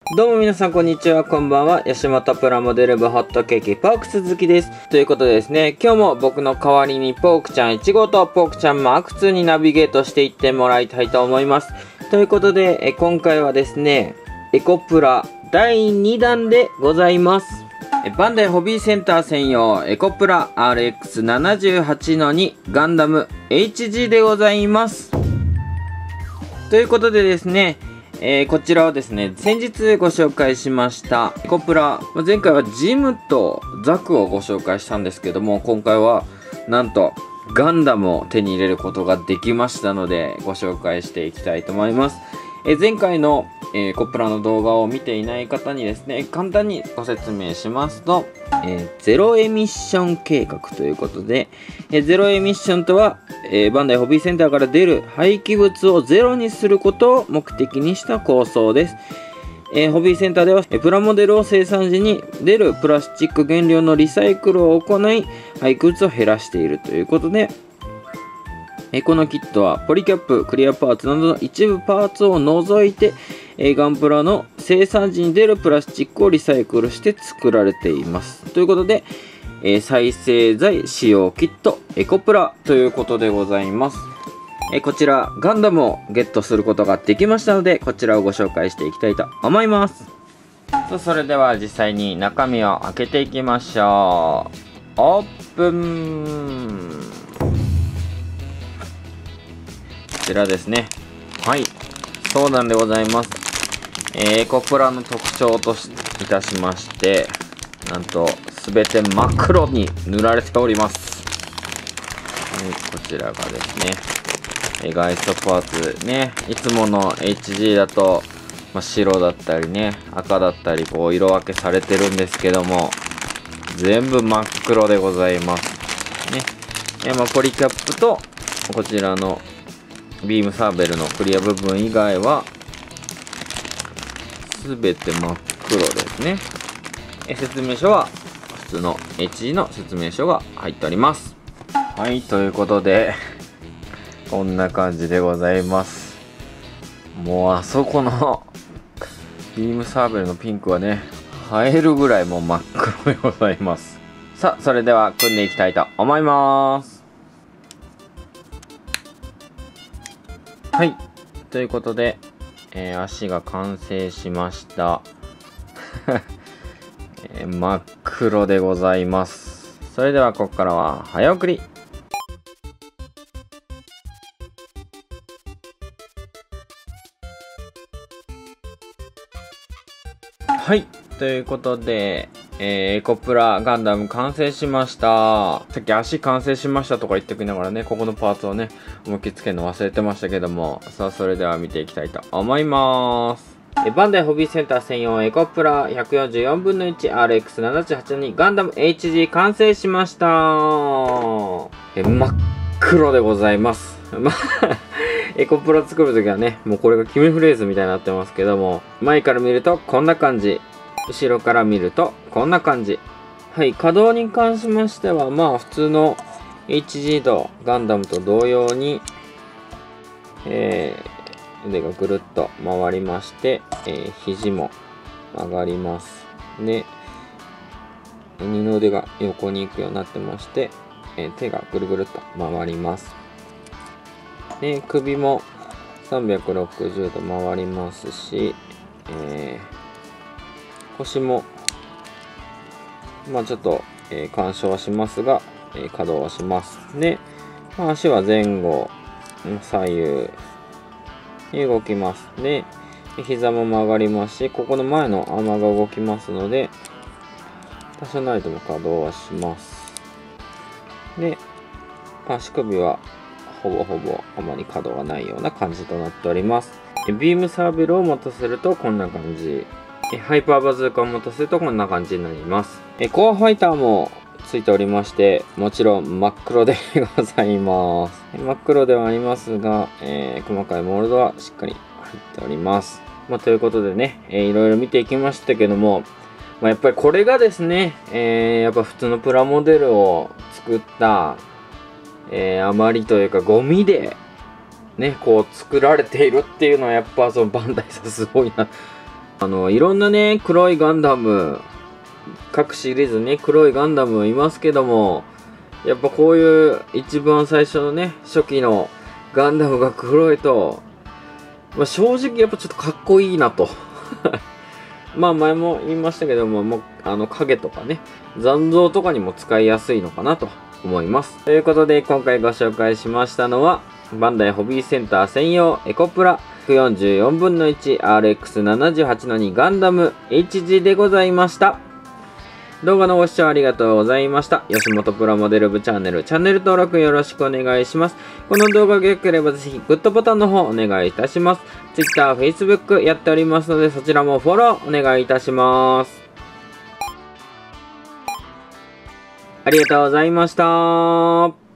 どうも皆さんこんにちは、こんばんは。吉本プラモデル部ホットケーキポークス好きです。ということでですね、今日も僕の代わりにポークちゃん1号とポークちゃんマーク2にナビゲートしていってもらいたいと思います。ということで、今回はですね、エコプラ第2弾でございます。バンダイホビーセンター専用エコプラ RX78-2 ガンダム HG でございます。ということでですね、こちらはですね、先日ご紹介しましたエコプラ、前回はジムとザクをご紹介したんですけども、今回はなんとガンダムを手に入れることができましたのでご紹介していきたいと思います。前回のエコプラの動画を見ていない方にですね、簡単にご説明しますと、ゼロエミッション計画ということで、ゼロエミッションとは、バンダイホビーセンターから出る廃棄物をゼロにすることを目的にした構想です。ホビーセンターではプラモデルを生産時に出るプラスチック原料のリサイクルを行い、廃棄物を減らしているということで、このキットはポリキャップ、クリアパーツなどの一部パーツを除いて、ガンプラの生産時に出るプラスチックをリサイクルして作られています。ということで、再生材使用キットエコプラということでございます。こちらガンダムをゲットすることができましたので、こちらをご紹介していきたいと思います。それでは実際に中身を開けていきましょう。オープン。こちらですね。はい、そうなんでございます。エコプラの特徴といたしまして、なんと全て真っ黒に塗られております。こちらがですね、外装パーツね、いつもの HG だと、白だったりね、赤だったりこう色分けされてるんですけども、全部真っ黒でございますね。ポリキャップとこちらのビームサーベルのクリア部分以外はすべて真っ黒ですね。説明書は普通の HG の説明書が入っております。はい、ということでこんな感じでございます。もうあそこのビームサーベルのピンクはね、映えるぐらいもう真っ黒でございます。さあ、それでは組んでいきたいと思います。はい、ということで、足が完成しました。真っ黒でございます。それではここからは早送り。はい、ということで、エコプラガンダム完成しました。さっき足完成しましたとか言っておきながらね、ここのパーツをね、思いっきりつけるの忘れてましたけども、さあ、それでは見ていきたいと思います。バンダイホビーセンター専用エコプラ144分の 1RX78-2 ガンダム HG 完成しました。真っ黒でございます。エコプラ作るときはね、もうこれが決めフレーズみたいになってますけども、前から見るとこんな感じ。後ろから見るとこんな感じ。はい、稼働に関しましては、普通の HG とガンダムと同様に、腕がぐるっと回りまして、肘も曲がりますね。二の腕が横に行くようになってまして、手がぐるぐるっと回ります。で、首も360度回りますし、腰もちょっと、干渉はしますが、稼働はします。で、足は前後左右に動きます。で、膝も曲がりますし、ここの前のアーマーが動きますので、多少なりとも稼働はします。で、足首はほぼあまり稼働がないような感じとなっております。ビームサーベルを持たせるとこんな感じ。ハイパーバズーカを持たせるとこんな感じになります。コアファイターもついておりまして、もちろん真っ黒でございます。真っ黒ではありますが、細かいモールドはしっかり入っております。ということでね、いろいろ見ていきましたけども、やっぱりこれがですね、やっぱ普通のプラモデルを作った、余りというかゴミでね、こう作られているっていうのはやっぱそのバンダイさんすごいないろんなね、黒いガンダム、各シリーズね、黒いガンダムいますけども、やっぱこういう一番最初のね、初期のガンダムが黒いと、まあ、正直やっぱちょっとかっこいいなと。まあ前も言いましたけども、影とかね、残像とかにも使いやすいのかなと思います。ということで今回ご紹介しましたのは、バンダイホビーセンター専用エコプラ144分の 1RX78 の2ガンダム HG でございました。動画のご視聴ありがとうございました。吉本プラモデル部チャンネル登録よろしくお願いします。この動画が良ければぜひグッドボタンの方お願いいたします。Twitter、Facebook やっておりますのでそちらもフォローお願いいたします。ありがとうございました。